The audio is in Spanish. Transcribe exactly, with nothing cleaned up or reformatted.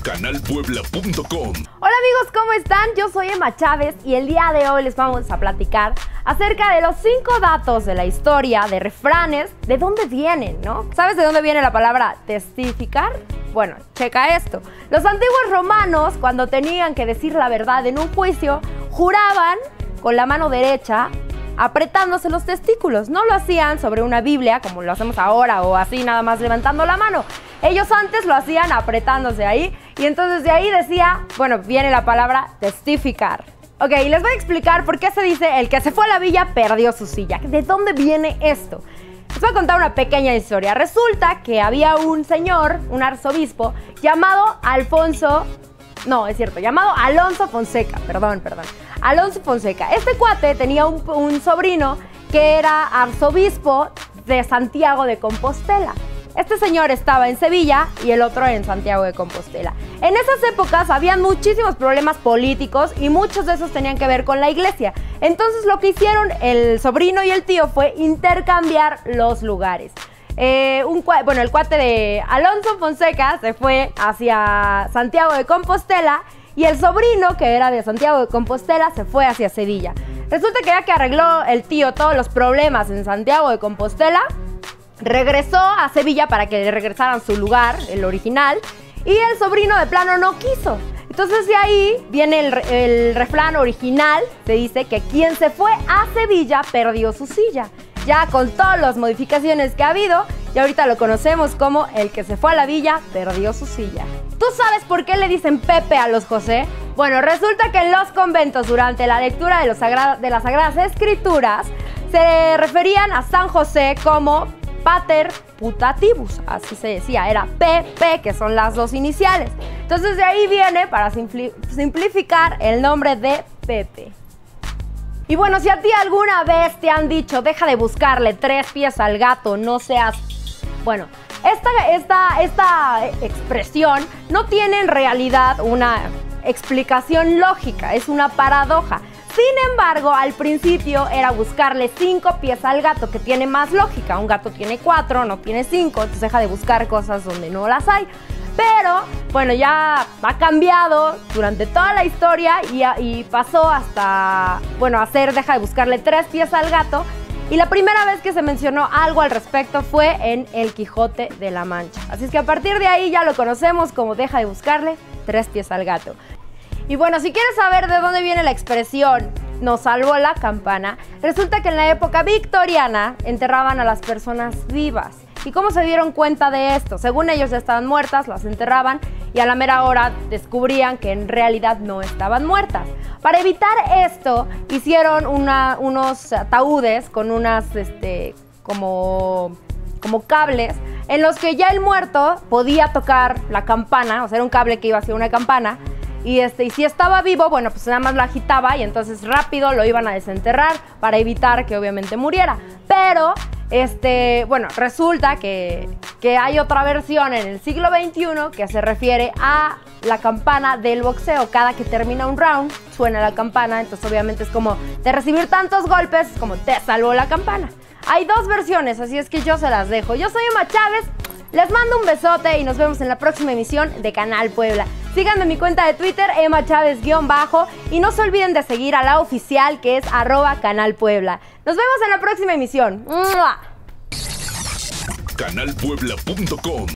canal puebla punto com. Hola amigos, ¿cómo están? Yo soy Emma Chávez y el día de hoy les vamos a platicar acerca de los cinco datos de la historia de refranes, de dónde vienen, ¿no? ¿Sabes de dónde viene la palabra testificar? Bueno, checa esto. Los antiguos romanos, cuando tenían que decir la verdad en un juicio, juraban con la mano derecha apretándose los testículos. No lo hacían sobre una Biblia como lo hacemos ahora o así nada más levantando la mano. Ellos antes lo hacían apretándose ahí y entonces de ahí decía, bueno, viene la palabra testificar. Ok, y les voy a explicar por qué se dice el que se fue a la villa perdió su silla. ¿De dónde viene esto? Les voy a contar una pequeña historia. Resulta que había un señor, un arzobispo, llamado Alfonso... No, es cierto, llamado Alonso Fonseca, perdón, perdón. Alonso Fonseca. Este cuate tenía un, un sobrino que era arzobispo de Santiago de Compostela. Este señor estaba en Sevilla y el otro en Santiago de Compostela. En esas épocas habían muchísimos problemas políticos y muchos de esos tenían que ver con la iglesia. Entonces lo que hicieron el sobrino y el tío fue intercambiar los lugares. Eh, un, bueno, el cuate de Alonso Fonseca se fue hacia Santiago de Compostela y el sobrino, que era de Santiago de Compostela, se fue hacia Sevilla. Resulta que ya que arregló el tío todos los problemas en Santiago de Compostela, regresó a Sevilla para que le regresaran su lugar, el original, y el sobrino de plano no quiso. Entonces de ahí viene el, el refrán original, se dice que quien se fue a Sevilla perdió su silla. Ya con todas las modificaciones que ha habido, y ahorita lo conocemos como el que se fue a la villa perdió su silla. ¿Tú sabes por qué le dicen Pepe a los José? Bueno, resulta que en los conventos durante la lectura de, los sagra de las Sagradas Escrituras se referían a San José como Pater Putativus, así se decía, era P P, que son las dos iniciales. Entonces de ahí viene, para simpli simplificar, el nombre de Pepe. Y bueno, si a ti alguna vez te han dicho, deja de buscarle tres pies al gato, no seas... Bueno, esta, esta, esta expresión no tiene en realidad una explicación lógica, es una paradoja. Sin embargo, al principio era buscarle cinco pies al gato, que tiene más lógica. Un gato tiene cuatro, no tiene cinco, entonces deja de buscar cosas donde no las hay. Pero, bueno, ya ha cambiado durante toda la historia y, y pasó hasta, bueno, hacer deja de buscarle tres pies al gato. Y la primera vez que se mencionó algo al respecto fue en El Quijote de la Mancha. Así es que a partir de ahí ya lo conocemos como deja de buscarle tres pies al gato. Y bueno, si quieres saber de dónde viene la expresión nos salvó la campana, resulta que en la época victoriana enterraban a las personas vivas. ¿Y cómo se dieron cuenta de esto? Según ellos ya estaban muertas, las enterraban y a la mera hora descubrían que en realidad no estaban muertas. Para evitar esto, hicieron una, unos ataúdes con unas, este, como, como cables en los que ya el muerto podía tocar la campana, o sea, era un cable que iba hacia una campana. Y, este, y si estaba vivo, bueno, pues nada más lo agitaba y entonces rápido lo iban a desenterrar para evitar que obviamente muriera. Pero, este, bueno, resulta que, que hay otra versión en el siglo veintiuno que se refiere a la campana del boxeo. Cada que termina un round suena la campana, entonces obviamente es como de recibir tantos golpes, es como te salvó la campana. Hay dos versiones, así es que yo se las dejo. Yo soy Emma Chávez, les mando un besote y nos vemos en la próxima emisión de Canal Puebla. Síganme en mi cuenta de Twitter, Emma Chávez-bajo, y no se olviden de seguir a la oficial que es arroba Canal Puebla. Nos vemos en la próxima emisión. ¡Mua! canal puebla punto com